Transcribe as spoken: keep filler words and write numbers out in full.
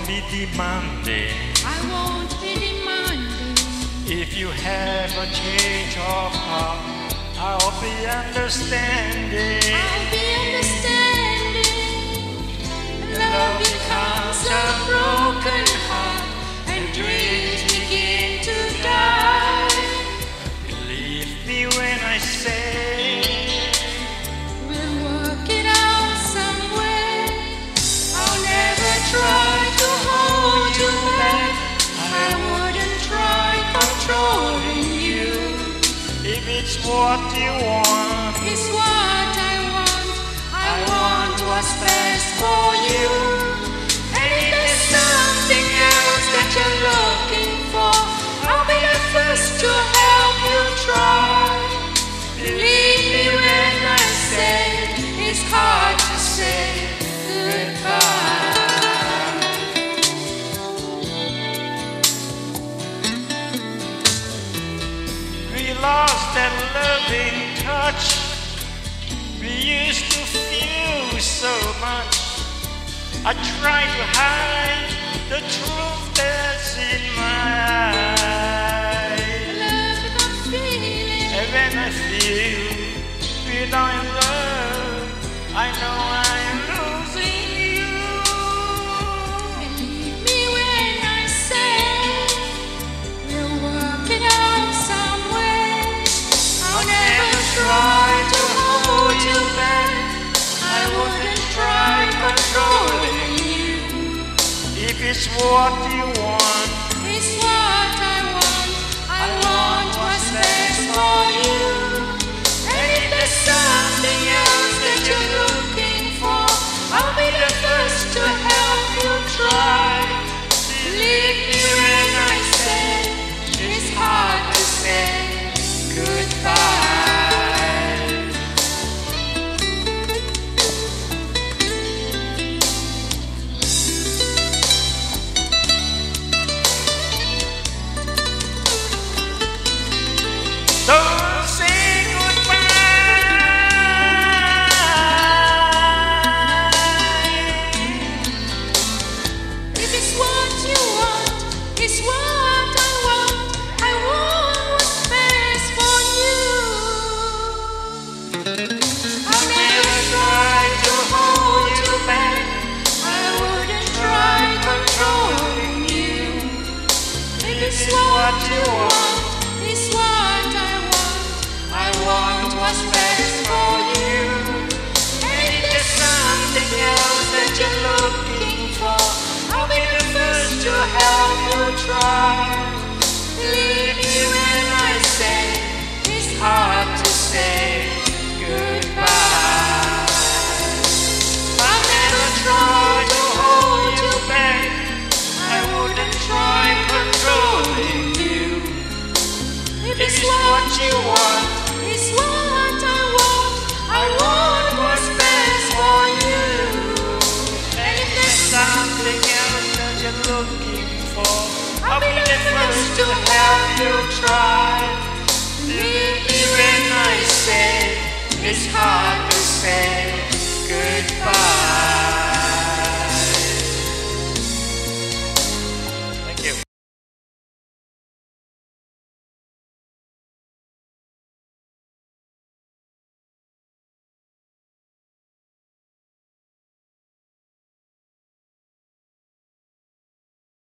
won't be demanding. I won't be demanding. If you have a change of heart, I'll be understanding. I'll be understanding. Love becomes a broken heart, and dreams begin to die. Believe me when I say we'll work it out some way. I'll never try to hold you back. I wouldn't try controlling you. if it's what you want, It's what I want. I want what's best for you. And if there's something else that you're looking for, I'll be the first to help you try. Believe me when I say it's hard to say goodbye. we lost that loving touch. We used to feel so much. I try to hide the truth that's in my eyes. Love the feeling. And when I feel without your love, I know I'm losing you. Believe me when I say we'll work it out some way. I'll never try to hold you back. I wouldn't try controlling you. If it's what you want, It's what I want. I want what's best for you. And if there's something else that you're looking for, I'll be the first to help you try. Believe me when I say it's hard to say goodbye. so say goodbye. If it's what you want, it's what I want. I want what's best for you. I'll never try to hold you back. I wouldn't try controlling you. If it's what you want, it's what I want. I want what's best for you. And if there's something else that you're looking for, I'll be the first to help you try. Believe me when I say it's hard to say goodbye. I'll never try to hold you back. I wouldn't try controlling you. If it's what you want, it's what I want. I want what's best for you. And if there's Something else that you're looking for, I'll be the first to help you try. believe me when I say it's hard to say goodbye.